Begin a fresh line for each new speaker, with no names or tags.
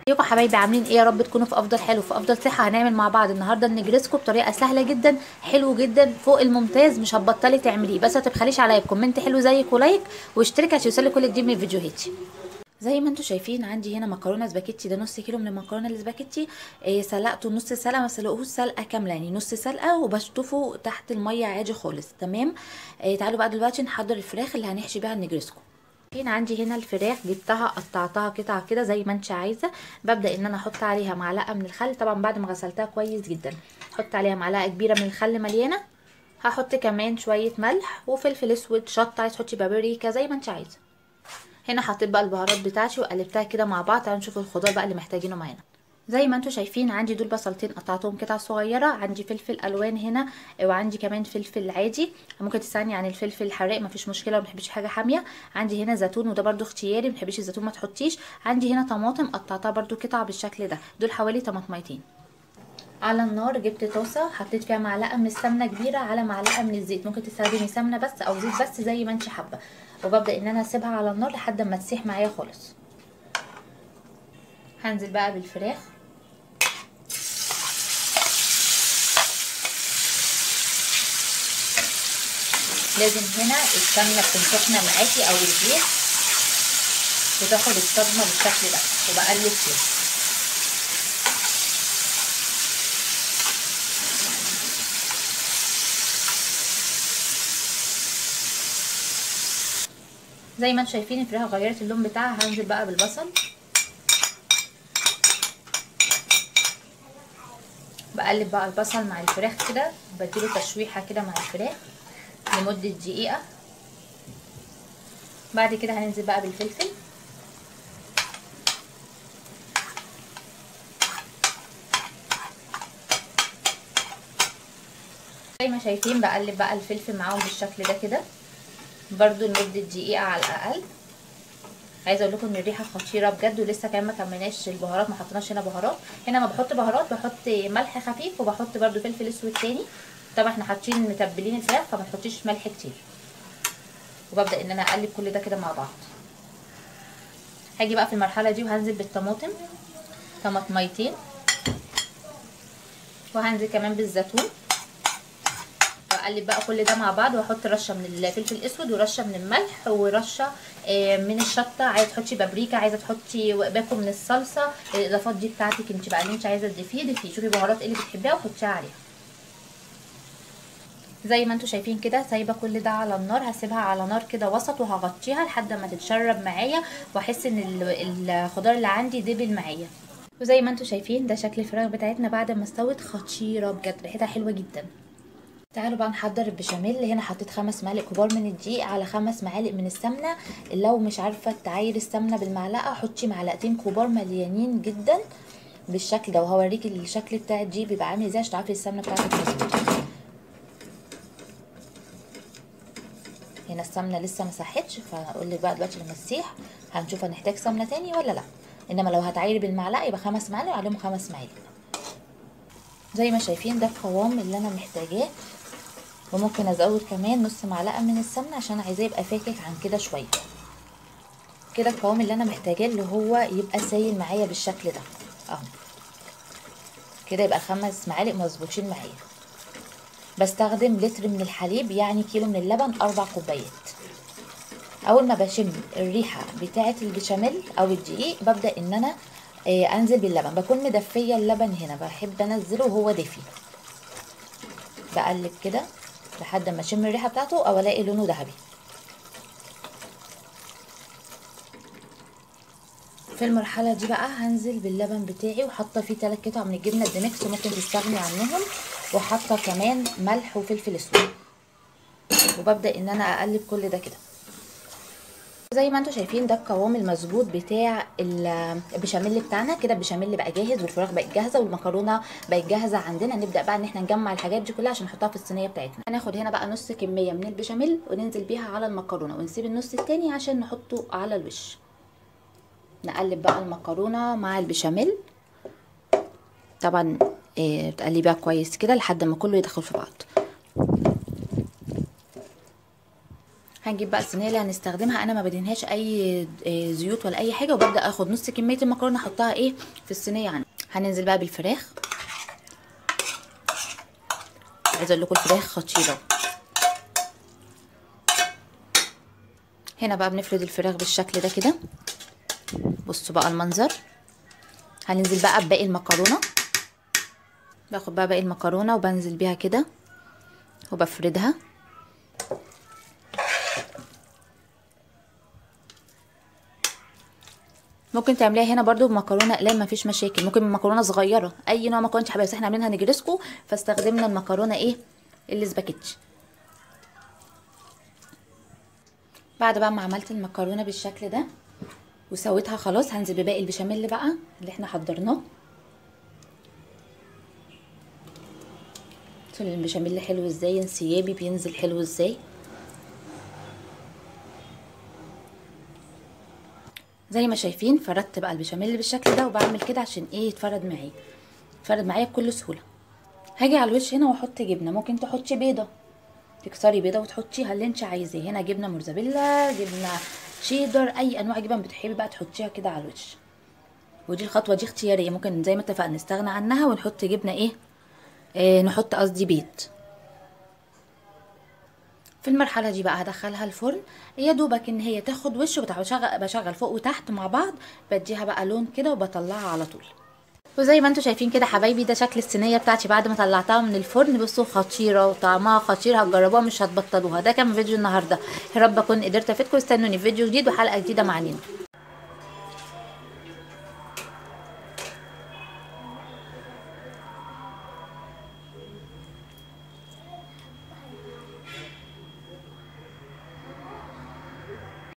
ازيكم حبايبي، عاملين ايه؟ يا رب تكونوا في افضل حال وفي افضل صحه. هنعمل مع بعض النهارده النجريسكو بطريقه سهله جدا، حلو جدا فوق الممتاز. مش هتبطلي تعمليه، بس ما تبخليش عليا بكومنت حلو زيك ولايك واشترك عشان يوصلك كل جديد من فيديوهاتي. زي ما انتم شايفين عندي هنا مكرونه سباكيتي، ده نص كيلو من المكرونه السباكيتي. سلقته نص سلقه، ما سلقهوش سلقه كامله، يعني نص سلقه، وبشطفه تحت الميه عادي خالص. تمام. تعالوا بقى دلوقتي نحضر الفراخ اللي هنحشي بيها النجريسكو. عندي هنا الفراخ جبتها قطعتها قطع كده زي ما انت عايزه. ببدا ان انا احط عليها معلقه من الخل، طبعا بعد ما غسلتها كويس جدا. احط عليها معلقه كبيره من الخل مليانه. هحط كمان شويه ملح وفلفل اسود، شطه، عايز تحطي بابريكا زي ما انت عايزه. هنا حطيت بقى البهارات بتاعتي وقلبتها كده مع بعض. تعالوا نشوف الخضار بقى اللي محتاجينه معانا. زي ما انتم شايفين عندي دول بصلتين قطعتهم قطع صغيره، عندي فلفل الوان هنا، وعندي كمان فلفل عادي. ممكن تستغني عن الفلفل الحراق، مفيش مشكله، ما بحبش حاجه حاميه. عندي هنا زيتون وده برده اختياري، ما بتحبيش الزيتون ما تحطيش. عندي هنا طماطم قطعتها برده قطع بالشكل ده، دول حوالي طماطميتين. على النار جبت طاسه، حطيت فيها معلقه من السمنه كبيره على معلقه من الزيت. ممكن تستخدمي سمنه بس او زيت بس زي ما انت حابه. وببدا ان انا اسيبها على النار لحد ما تسيح معايا خالص. هنزل بقى بالفراخ. لازم هنا السمنه تكون سخنه معاكي او الزيت وتاخد الصدمه بالشكل ده، وبقلب فيها. زي ما انتم شايفين الفراخ غيرت اللون بتاعها. هنزل بقى بالبصل. بقلب بقى البصل مع الفراخ كده، بديله تشويحه كده مع الفراخ لمده دقيقه. بعد كده هننزل بقى بالفلفل. زي ما شايفين بقلب بقى الفلفل معاهم بالشكل ده كده برضو لمده دقيقه على الاقل. عايزه اقول لكم ان الريحه خطيره بجد، ولسه كمان ما كملناش البهارات، ما حطيناش هنا بهارات. هنا ما بحط بهارات، بحط ملح خفيف وبحط برضو فلفل اسود تاني. طبعا احنا حاطين متبلين الفراخ فما تحطيش ملح كتير. وببدا ان انا اقلب كل ده كده مع بعض. هاجي بقى في المرحله دي وهنزل بالطماطم، طماطميتين، وهنزل كمان بالزيتون. واقلب بقى كل ده مع بعض، واحط رشه من الفلفل الاسود ورشه من الملح ورشه من الشطه. عايزه تحطي بابريكا، عايزه تحطي باكو من الصلصه، الاضافات دي بتاعتك انت بقى، اللي انت عايزه تضيفيه ضيفيه. شوفي بهارات ايه اللي بتحبيها وحطيها عليها. زي ما انتم شايفين كده سايبه كل ده على النار. هسيبها على نار كده وسط وهغطيها لحد ما تتشرب معايا واحس ان الخضار اللي عندي دبل معايا. وزي ما انتم شايفين ده شكل الفراخ بتاعتنا بعد ما استوت، خطيره بجد، ريحتها حلوه جدا. تعالوا بقى نحضر البشاميل. هنا حطيت 5 معالق كبار من الدقيق على 5 معالق من السمنه. لو مش عارفه تعايري السمنه بالمعلقه حطي معلقتين كبار مليانين جدا بالشكل ده، وهوريكي الشكل بتاع الدقيق بيبقى عامل ازاي عشان تعرفي السمنه بتاعتك مظبوطه. هنا السمنه لسه ما ساحتش، فهقول لك بقى دلوقتي لما تسيح هنشوف هنحتاج سمنه تاني ولا لا. انما لو هتعايري بالمعلقه يبقى 5 معالق وعليهم 5 معالق. زي ما شايفين ده القوام اللي انا محتاجاه، وممكن ازود كمان نص معلقه من السمنه عشان عايزاه يبقى فاكك عن كده شويه. كده القوام اللي انا محتاجاه اللي هو يبقى سايل معايا بالشكل ده اهو كده، يبقى 5 معالق مظبوطين معايا. بستخدم لتر من الحليب يعني كيلو من اللبن، 4 كوبايات. اول ما بشم الريحه بتاعه البشاميل او الدقيق ببدا ان انا انزل باللبن. بكون مدفيه اللبن هنا، بحب انزله وهو دافي. بقلب كده لحد ما اشم الريحه بتاعته او الاقي لونه ذهبي. في المرحله دي بقى هنزل باللبن بتاعي، وحاطه فيه 3 قطع من الجبنه الدمكس ممكن تستغني عنهم، وحاطه كمان ملح وفلفل اسود. وببدا ان انا اقلب كل ده كده. زي ما انتم شايفين ده القوام المظبوط بتاع البشاميل بتاعنا. كده البشاميل بقى جاهز والفراخ بقت جاهزه والمكرونه بقت جاهزه عندنا. نبدا بقى ان احنا نجمع الحاجات دي كلها عشان نحطها في الصينيه بتاعتنا. هناخد هنا بقى نص كميه من البشاميل وننزل بيها على المكرونه، ونسيب النص التاني عشان نحطه على الوش. نقلب بقى المكرونه مع البشاميل طبعا، بتقلبيها كويس كده لحد ما كله يدخل في بعض. هنجيب بقى الصينيه اللي هنستخدمها، انا ما بدهنهاش اي زيوت ولا اي حاجه، وببدا اخد نص كميه المكرونه احطها ايه في الصينيه عندي. هننزل بقى بالفراخ. عايزه اقول لكم الفراخ خطيره. هنا بقى بنفرد الفراخ بالشكل ده كده، بصوا بقى المنظر. هننزل بقى بباقي المكرونه، باخد بقى باقي المكرونه وبنزل بيها كده وبفردها. ممكن تعمليها هنا برضو بمكرونه اقلام، مفيش مشاكل. ممكن بمكرونه صغيره، اي نوع مكرونه انت حابه، بس احنا عاملينها نجرسكو فاستخدمنا المكرونه ايه الاسباجيتي. بعد بقى ما عملت المكرونه بالشكل ده وسويتها خلاص، هنزل بباقي البشاميل بقى اللي احنا حضرناه. البشاميل حلو ازاي، انسيابي بينزل حلو ازاي. زي ما شايفين فردت بقى البشاميل بالشكل ده، وبعمل كده عشان ايه يتفرد معايا، يتفرد معايا بكل سهوله. هاجي على الوش هنا واحط جبنه، ممكن تحطي بيضه، تكسري بيضه وتحطيها اللي انت عايزاه. هنا جبنه موتزاريلا، جبنه شيدر، اي انواع جبن بتحبي بقى تحطيها كده على الوش. ودي الخطوه دي اختياريه، ممكن زي ما اتفقنا نستغنى عنها ونحط جبنه ايه، نحط قصدي بيض. في المرحله دي بقى هدخلها الفرن، يا دوبك ان هي تاخد وش، بشغل فوق وتحت مع بعض، بديها بقى لون كده وبطلعها على طول. وزي ما انتم شايفين كده حبايبي، ده شكل الصينيه بتاعتي بعد ما طلعتها من الفرن. بصوا خطيره وطعمها خطير، هتجربوها مش هتبطلوها. ده كان فيديو النهارده، يا رب اكون قدرت افيدكم. استنوني في فيديو جديد وحلقه جديده مع لينا.